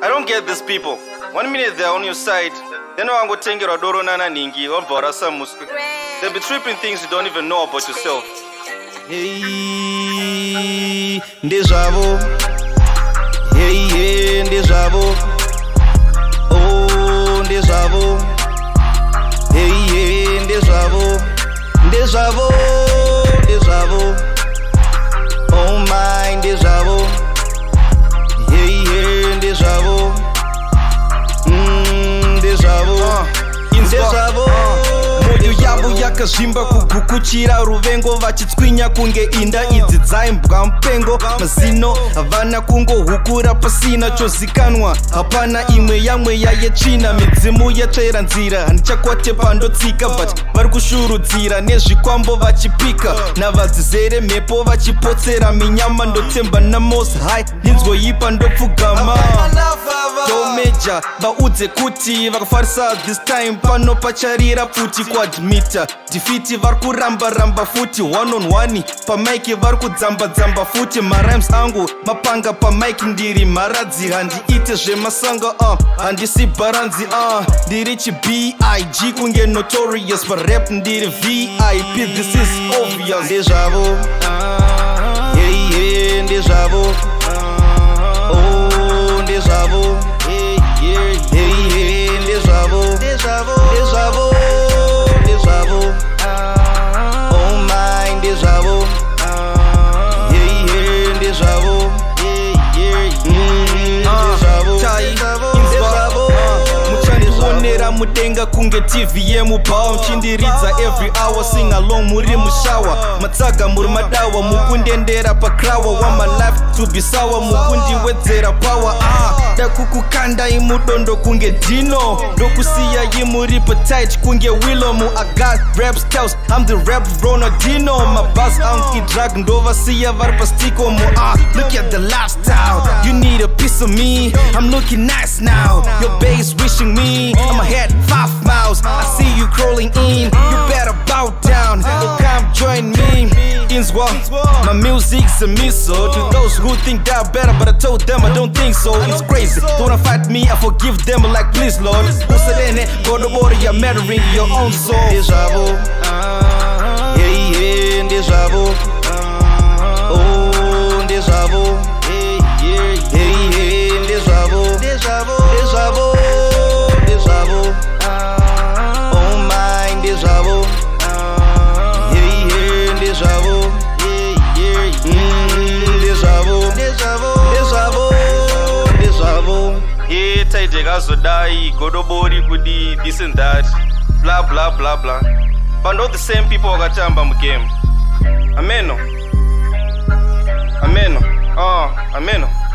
I don't get these people. 1 minute they're on your side, then I go take your adoro nana ningi or borasa musku. They'll be tripping things you don't even know about yourself. Hey, NdeZvavo. Hey, NdeZvavo. Oh, NdeZvavo. Hey, NdeZvavo. NdeZvavo, NdeZvavo. Oh my, NdeZvavo. Hey, NdeZvavo. NdeZvavo. NdeZvavo. Moyo yabo yakazvimba kugukuchira ruvengo vachitswinya kunge inda idzi dzaimbwa mupengo mazino havana kungohukura pasina chozikanwa hapana imwe yamweya yetsvina midzimu yatsvaira nzira handichakwate pandotsika but vari kushurudzira nezvikwambo vachipika navadzizere mhepo vachipotsera minyama ndotemba naMosi High ndinzwoipa ndopfugama domeja vaudze kuti vakafarisa this time pano pacharira pfuti kwadmita defeat vari kuramba futi one on one pamaiki vari kudzamba futi marimes angu mapanga pamaiki ndiri maradzi handiite zvemasanga handisi baranzi ndiri chibig kunge notorious parap ndiri VIP this is obvious NdeZvavo hey NdeZvavo oh NdeZvavo hey NdeZvavo NdeZvavo oh my NdeZvavo hey NdeZvavo NdeZvavo muchandionera mudenga kunge TV yemubhawa muchindiridza every hour sing along muri mushawa matsaga muri madawa mukundendera pakrawa want my life to be sour mukundiwedzera power dakukukanda imudondo kunge dino ndokusiya imuri petite kunge willow I got rap styles I'm the rap Ronaldinho my boss drug ndovasiya vari pastiko look at the lifestyle you need a piece of me I'm looking nice now your base wishing me I'm ahead 5 miles I see you crawling in you better bow down or come join me NdeZvavo my music's a missile to those who think they're better but I told them I don't think so it's crazy don't wanna fight me I forgive them like please Lord uselene go to war you're murdering your own soul NdeZvavo hey NdeZvavo oh NdeZvavo hey NdeZvavo NdeZvavo oh my NdeZvavo hey NdeZvavo NdeZvavo Hey, Tidech azodai godobori kudi this and that blah blah blah blah but not the same people wakatamba MuGame ameno